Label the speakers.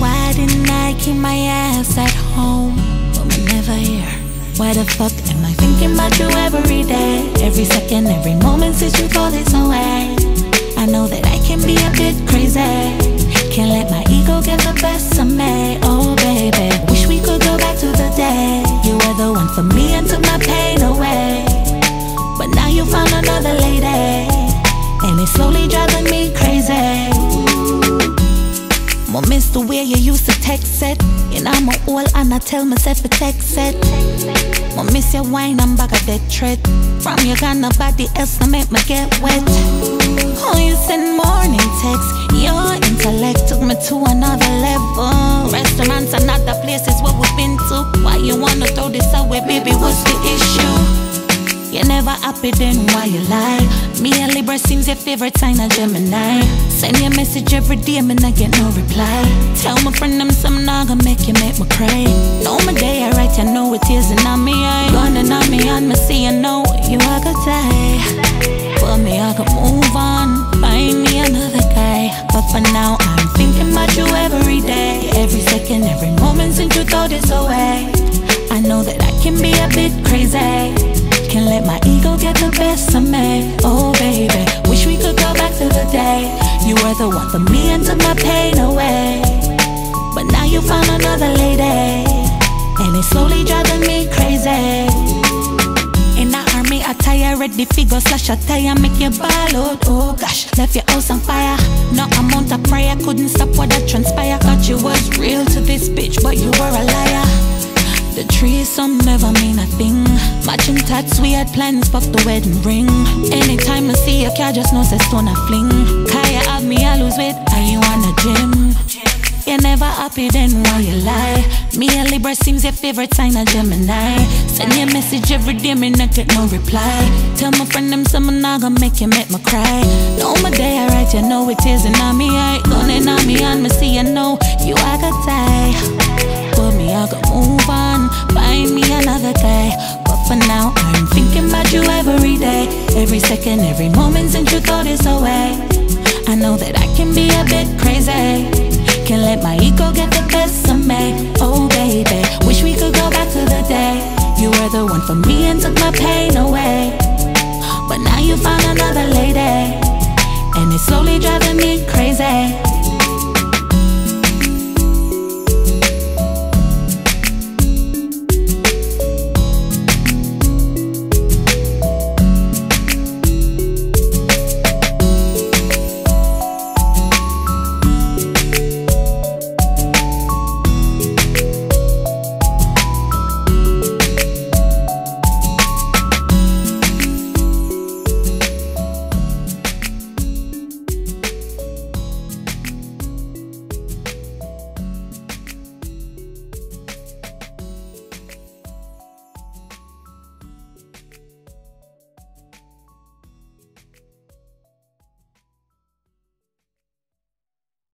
Speaker 1: Why didn't I keep my ass at home? But we're never here. Why the fuck am I thinking about you every day? Every second, every moment since you thought this away. I know that I can be a bit crazy. Can't let my ego get the best of me. Oh baby, wish we could go back to the day you were the one for me and took my pain away. But now you found another lady, and it's slowly driving me crazy. I miss the way you used to text it. And I'm a old and I tell myself to text it. I miss your wine and bag of dead tread. From you got nobody else to make me get wet. Oh, you send morning texts. Your intellect took me to another level. Restaurants and other places where we've been to. Why you wanna throw this away, baby? What's the issue? You're never happy, then why you lie? Me and Libra seems your favorite sign of Gemini. Send you a message every day, me not get no reply. Tell my friend them something not gonna make me cry. No, my day I write, you know it is, and I'm me, I gonna knock me on me, see you know you are gonna die. For me, I could move on, find me another guy. But for now, I'm thinking about you every day. Every second, every moment since you throw this away. I know that I can be a bit crazy. Can't let my ego get the best of me. Oh baby, wish we could go back to the day you were the one for me and took my pain away. But now you found another lady, and it's slowly driving me crazy. In the army attire, ready figure slash a tire, make you ball out. Oh gosh, left your house on fire. No amount of prayer couldn't stop what that transpire. Thought you was real to this bitch, but you were a liar. The threesome never mean a thing. Matching tats, we had plans, fuck the wedding ring. Anytime I see your car, just know it's stone a fling. Kaya have me, I lose weight, are you on a gym? You're never happy, then why you lie? Me and Libra seems your favorite sign of Gemini. Send you a message every day, me not get no reply. Tell my friend them something not gonna make me cry. No, my day I write, you know it is, and I'm me, I gonna knock me on me, see you know you I got die. But me, I gotta move on, find me another guy. But for now, I'm thinking about you every day. Every second, every moment since you throw this away. I know that I can be a bit crazy. Can't let my ego get the best of me. Oh baby, wish we could go back to the day you were the one for me and took my pain away. But now you found another lady, and it's slowly driving me crazy.